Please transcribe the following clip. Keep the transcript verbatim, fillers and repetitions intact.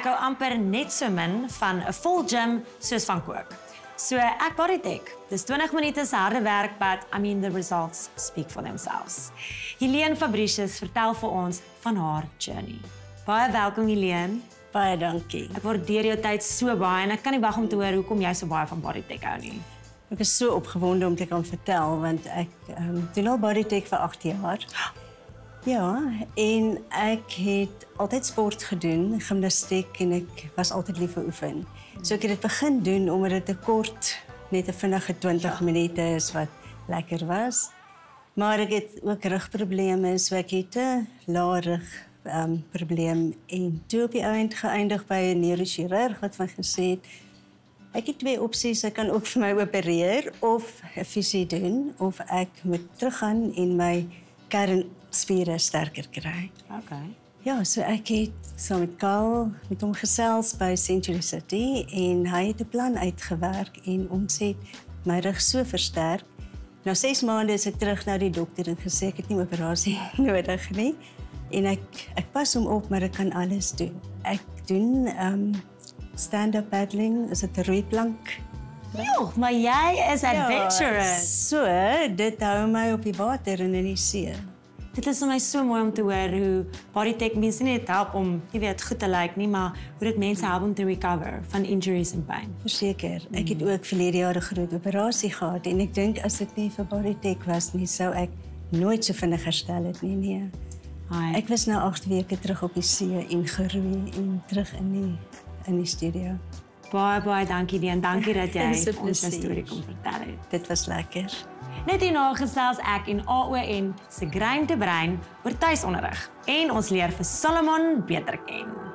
ek hou amper net so min van 'n vol gym soos van kook. So ek BODYTEC. Dis twintig minute se harde werk, but I mean the results speak for themselves. Heleen Fabricius vertel vir ons van haar journey. Baie welkom Heleen. Baie dankie. Ek waardeer jou tyd so baie en ek kan nie wag om te hoor hoekom jy so baie van BODYTEC hou nie. Ek is so opgewonde om te kan vertel want ek um, doen al BODYTEC vir agt jaar. Ja, en ek het altyd sport gedoen, gimnastiek en ek was altyd lief vir oefen. So ek het dit begin doen omdat dit 'n kort, net 'n vinnige twintig ja. minute is wat lekker was. Maar ek het ook rugprobleme, so ek het 'n lae rug um, probleem en toe op die eind geëindig by 'n neurochirurg wat van gesê het ek het twee opsies, ek kan ook vir my opereer of 'n fusie doen of ek moet teruggaan en my kernspiere sterker kry. Okay. Ja, so ek het saam met Karl met hom gesels by Century City en hy het 'n plan uitgewerk en ons het my rug so versterk. Na ses maande is ek terug na die dokter en gesê ek het nie operasie nodig nie. En ek ek pas hom op, maar ek kan alles doen. Ek doen um, stand-up paddling, is dit 'n roeiplank? Jo, maar jy is adventurous. Ja, so, dit hou my op die water en in die see. Dit is vir my so mooi om te hoor hoe BODYTEC mense nie net help om, jy weet, goed te lyk nie, maar hoe dit mense help om te recover van injuries en pyn. Verseker, ek het ook verlede jaar 'n groot operasie gehad en ek dink as dit nie vir BODYTEC was nie, sou ek nooit so vinnig herstel het nie, nee. Hi. Ek was nou agt weke terug op die see en geroei en terug in die in die studio. Baie baie dankie Heleen, dankie dat jy ons 'n storie kom vertel het. Dit was lekker. Net hierna gesels ek en A O N se Grain to Brain oor tuisonderrig en ons leer vir Solomon beter ken.